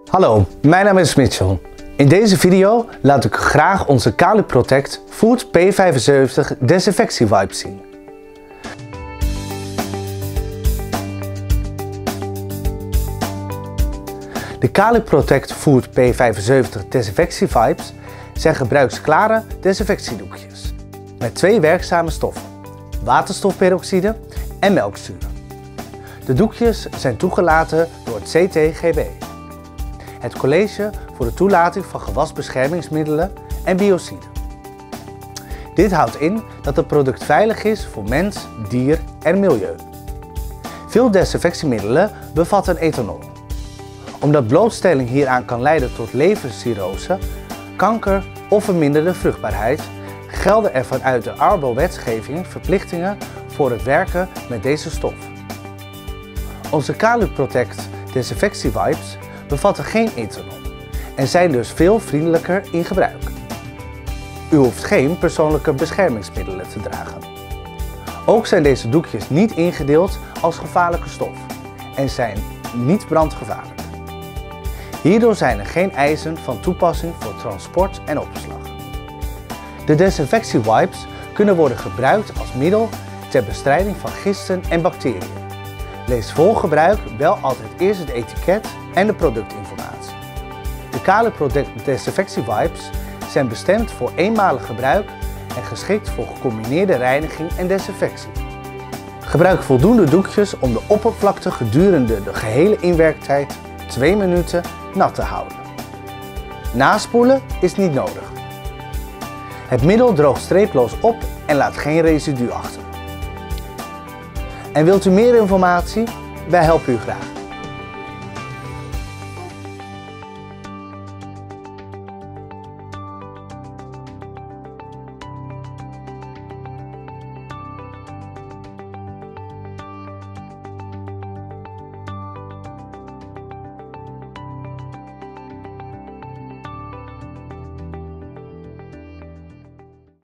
Hallo, mijn naam is Mitchell. In deze video laat ik graag onze Caluprotect Food P75 Desinfectie Wipes zien. De Caluprotect Food P75 Desinfectie Wipes zijn gebruiksklare desinfectiedoekjes met twee werkzame stoffen, waterstofperoxide en melkzuur. De doekjes zijn toegelaten door het CTGB, het College voor de Toelating van Gewasbeschermingsmiddelen en Biociden. Dit houdt in dat het product veilig is voor mens, dier en milieu. Veel desinfectiemiddelen bevatten ethanol. Omdat blootstelling hieraan kan leiden tot levercirrose, kanker of verminderde vruchtbaarheid, gelden er vanuit de ARBO-wetgeving verplichtingen voor het werken met deze stof. Onze Caluprotect Desinfectie Wipes bevatten geen ethanol en zijn dus veel vriendelijker in gebruik. U hoeft geen persoonlijke beschermingsmiddelen te dragen. Ook zijn deze doekjes niet ingedeeld als gevaarlijke stof en zijn niet brandgevaarlijk. Hierdoor zijn er geen eisen van toepassing voor transport en opslag. De desinfectiewipes kunnen worden gebruikt als middel ter bestrijding van gisten en bacteriën. Lees voor gebruik wel altijd eerst het etiket en de productinformatie. De Caluprotect Desinfectiewipes zijn bestemd voor eenmalig gebruik en geschikt voor gecombineerde reiniging en desinfectie. Gebruik voldoende doekjes om de oppervlakte gedurende de gehele inwerktijd 2 minuten nat te houden. Naspoelen is niet nodig. Het middel droogt streeploos op en laat geen residu achter. En wilt u meer informatie? Wij helpen u graag.